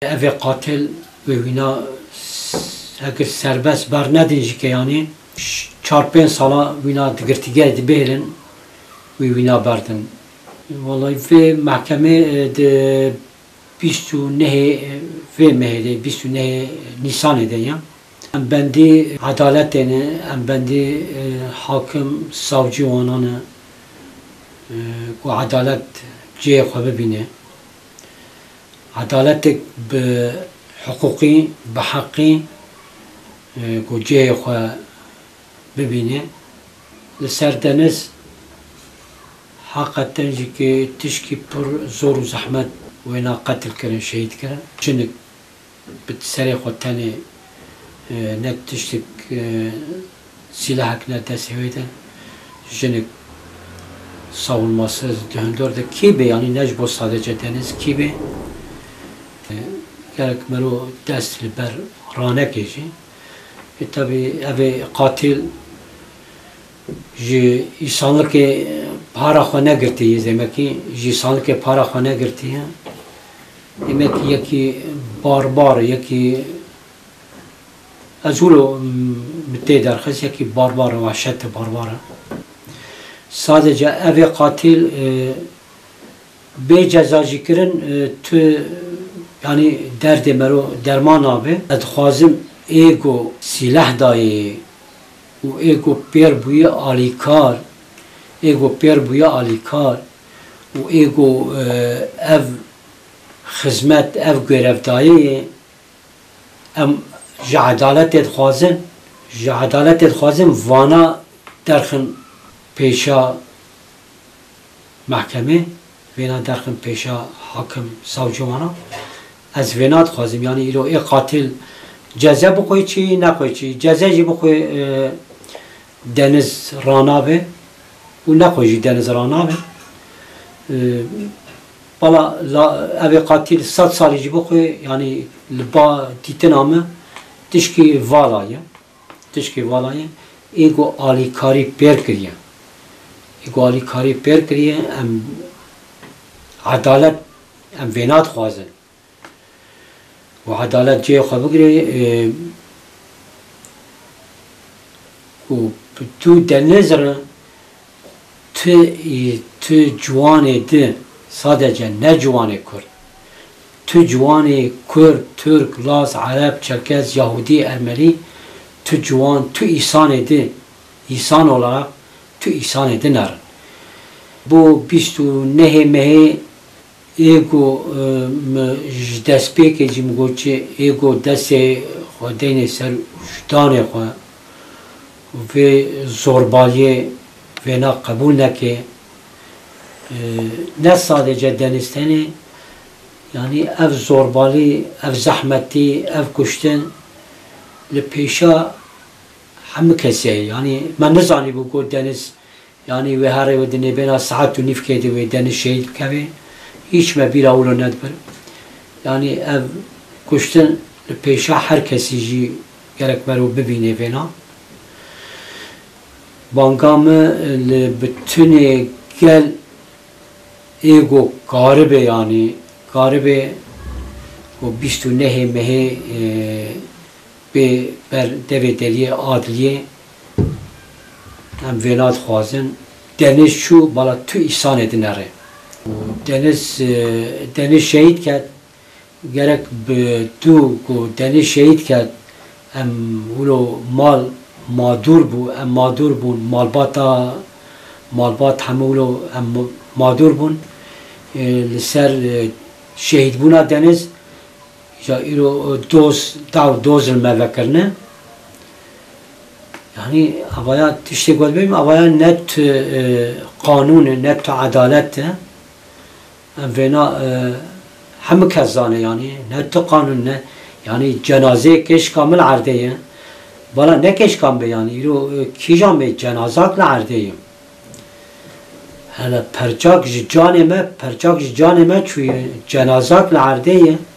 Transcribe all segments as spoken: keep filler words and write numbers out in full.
Ev qatil ve wina eğer serbest ber nedin ki yani çar pênc sala wina digirtîgeh dibêrin wî wina berdin. Vallahi vê mahkeme de bîst û nehê vê mehê de bîst û nehê Nîsanê de ya. Em bendî edaletê ne, em bendî hakim savcı wanan e ku edalet cihê xwe bibîne. Adaletek bi hukukî, bi heqî ku cihê xwe bibîne. Li ser deniz haqiqeten jî ki tişkî pir zor û zehmet wêna qetil kirin, şehîd kirin. Cinik bi serê xwe tenê ne tiştek silahek ne destê wê de jinik savunmasız döndür de kî bê yani ne ji bo sadece deniz kî bê gerek mero dest li ber ranekê jî e tabii evê qatil ji îsanlikê para xwe negirtiye zemekî ji îsanlikê para xwe negirtiye demek yekî barbar yekî ez wilo mi tê derxist yekî barbar vehşet barbar e sadece evê qatil bê ceza jî kirin tu yani derdê mero derman nabe. Ez dixwazim êgo silah dayê û êgo pêr bûye alîkar êgo pêr bûye alîkar û êgo ev xizmet ev görevdayê em ji edaletê dixwazin ji edaletê dixwazin vana derxin pêşa mahkemê vêna derxin pêşa hakim savcı wana. Ez vêna dixwazim yani îro ê qatil ceze bixwe çi nexwe çi ceze jî bixwe deniz ranabe û nexwe jî deniz ranabe bala evê qatil sed salî jî bixwe yani li ba dîtina me tişkî vala ye tişkî vala ye êgo alîkarî pêr kiriye êgo alîkarî pêr kiriye em edalet em vêna dixwazin و عدالت جای خو بگیره و تو دنیزر تو تو جوانی ده sadece ne جوانی کرد تو جوانی کرد ترک لاس عرب çerkez Yahudi Ermeni تو جوان تو insan edi insan olarak تو insan edinler bu بیست و نه مه ego ji destpêkê jî min got çi ego destê xwe deynê ser danê xwe vê zorbaliyê vêna qebûl neke ne sadece deniz tenê yani ev zorbalî ev zehmetî ev kuştin li pêşa hemû kesê yani me nizanîbû got deniz yani wê herê wê di nêbêna saet û nîvkê de wê deniz şehîd bikeve hiç me bîra wilo nedibir yani ev kuştin li pêşa her kesî jî gerek mero bibîne vêna banga me li bütünê gel êgo garibê yani garibê û bîst û nehê mehê bê ber devê deliyê adliyê em vêna dixwazin deniz çû bala tu îsan edinere deniz deniz şehit ket gerek bi tu ku deniz şehit ket em wilo mal madur bû em madur bûn malbata malbat hemû wilo em madur bûn li ser şehîdbûna deniz ja îro doz daw dozil me vekirine yani avaya tiştê got bêjim avaya ne tu qanûn e ne tu edalet e em vêna hemû kes zane yani ne tu qanûn ne yani cenazeyê keş kamil erdê ye bala ne keş kam be yani îro kîjan bê cenazak li erdê ye hele perçak ji canê me perçak ji canê me çûye cenazak li erdê ye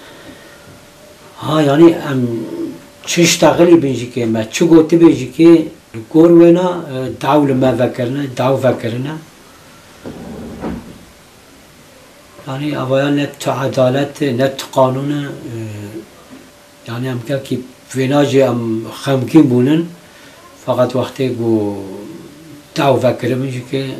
ha yani em çi ştexilî bin jî kê me çi gotibê jî kê gor wêna daw li me vekirine daw vekirine yani avaya net adalet net kanunu yani amka ki venaje am xemkin bunun fakat vakti bu dav vekirimin ki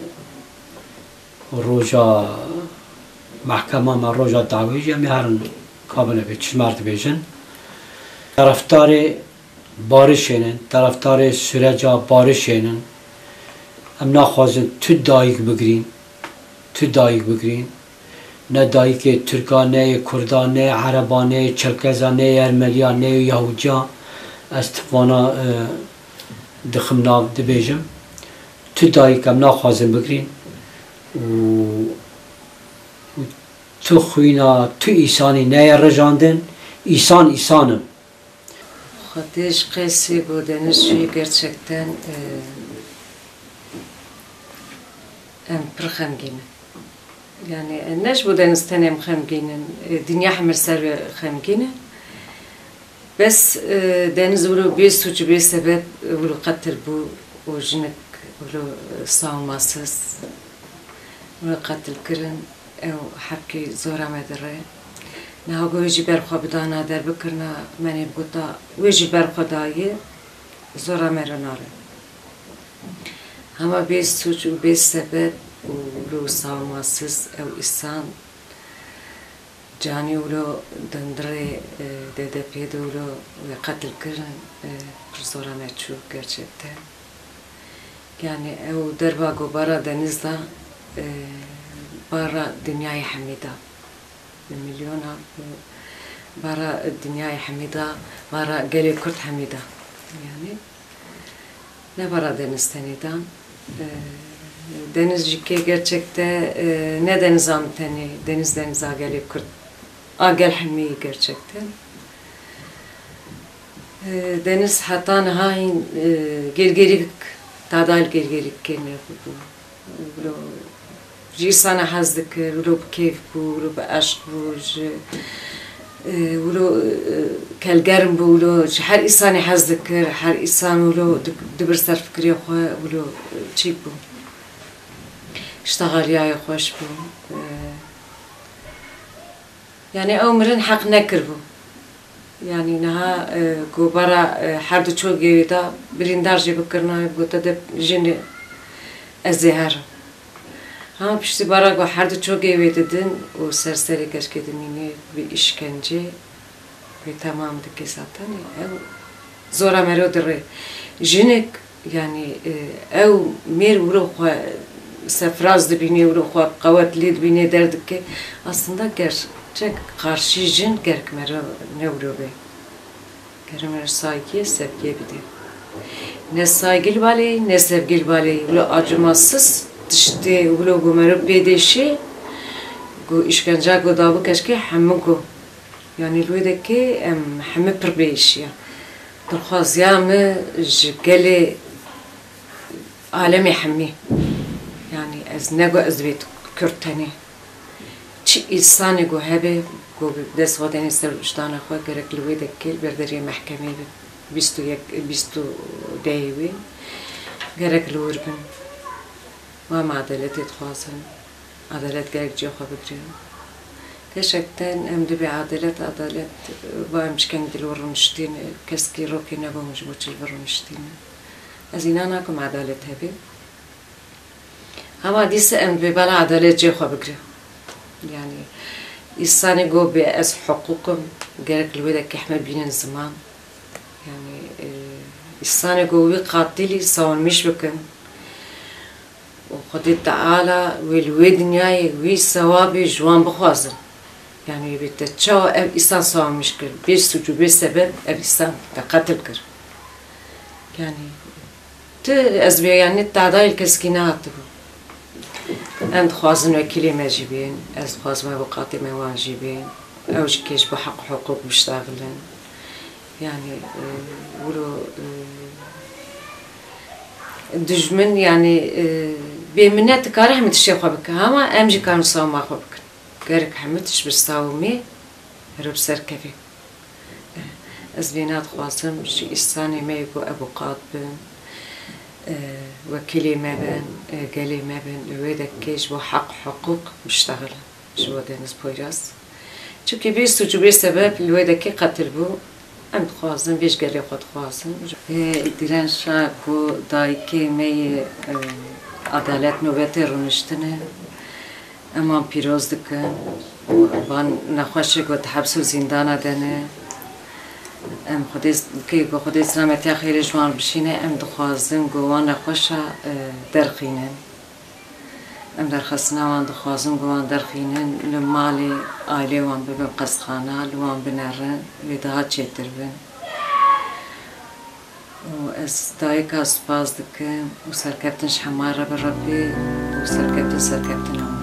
roja mahkeme ma roja davi jemi herın kabile bir çizmert bejin taraftarı barışının taraftarı sürece barışının em naxwazin tu dayık bigrin tu dayık bigrin ne dayık Türka ne Kurda ne Araba ne Çerkeza ne Ermeniya ne Yahudiya ez tıvana dixim nav dibêjim tu dayık em naxwazin bigrin tu xwîna tu îsanî neye rejandin İsan İsanım. Ateş Kaysi bu deniz suyu gerçekten em pır xemgînin. Yani neş bu denizten em xemgînin, dünya hemir ser xemgînin. Bes deniz vuru bir suç bir sebep vuru katil bu o jinik vuru savunmasız vuru katil kirin ev hepki zora medire. نه گویی برخواب دانا در بکرنا منی بگوتا ویجی برخوادایی زورا مرناره همه بیش سوچ و بیش سبب و رو سالماسز او insan cani ولو döndüre dede pede ولو ve katil kırın zora meçhul gerçekten yani o derba gobara denizde bara dünyayı hamida مليونها برا الدنيا حميدة برا قالي كرت حميدة يعني ne bara deniz teniden deniz jike gerçekte ne deniz amteni deniz deniz ageli kurt agel hami gerçekten deniz hatan hain gergerik tadal gergerik kene bu جي صانا حزدك ولو بكيف بو ولو بأشق بو ولو كالجرم بو ولو هر إنسان حزدك هر إنسان ولو دبر سر فكري خواه ولو تشيب بو اشتغل ياي خوش بو يعني أمرن حق نكر بو يعني نها جو برا حردو چو جيدا بريندار جي بكرنا بو تدب جن الزهر Ama pişti barak ve her de çok evi dedin o serseri keşkedim yine bir işkence ve tamamdı ki zaten ev zora merodur jinek yani ev mer vurup sefraz dibine vurup kuvvetli dibine derdik ki aslında gerçek karşı jin gerek mero ne vuruyor be gerek saygı sevgi bir de ne saygılı bali ne sevgili bali öyle acımasız işte ولو قمرب بيدشي قو إشكنجا قو دابو كشكي حمقو يعني الويدا كي أم حمق بربيش يعني ترخواز يامي جقلي عالمي حمي يعني از نقو از بيت كرتاني چي إنساني قو هبه قو دس غداني سر وجدان أخوة قرق الويدا كي بردري محكمي بيستو يك بيستو دايوي قرق الوربن ما مع adalet etxwazin adalet gerek cihwa bigrin gerçekten em de bir adalet adalet varmışken dil vurmuştin keski rokine varmış bu çil vurmuştin az inana kum adalet hebi ama dise em de bala adalet cihwa bigrin yani insani go bi az hukukum gerek lweda kahmel binen zaman yani insani go wi qatili savunmuş bakın وخدي تعالى والويد نياي وي ثوابي جوان بخوازن يعني بتتشاو اب إنسان سوا مشكل بيش سوجو بيش سبب اب إنسان تقتل كر يعني ت أزبي يعني التعداء الكسكينات أنت خوازن وكيلي ما جيبين أز خواز ما بقاتي ما واجبين أوش كيش بحق حقوق بيشتغلن يعني ولو دجمن يعني بمنات كاره حمد الشيخ بك هما أمجي كانوا سوا ما خبك كارك حمدش بستاومي رب سر كفي أزبينات خواسم شي إستاني ما يبو أبو قاطبن وكيلي ما بين قالي ما بين ويدا كيش بو حق حقوق بيشتغل ji bo Deniz Poyraz. Çünkü bir suçu bir sebep lüvedeki katil bu. Em dixwazin vêj gelê xwe dixwazin. Direnşa ku dayikê me yê adalet nûbetê rûniştinê eman pîroz dikin û van nexweşê ku di hebs û zîndana dene. Em Xwedê ku Xwedê selametiya xêrê ji wan bişîne em dixwazin ku wan nexweşa derxînin. Em derxistina wan dixwazin ku wan derxînin li malê ailê wan bibin qesxana, li wan binerin, wê daha çêtir bin. û ez dayika spas dikim û serkeftin ji hemar re bi Rebbê û serkeftin serkeftin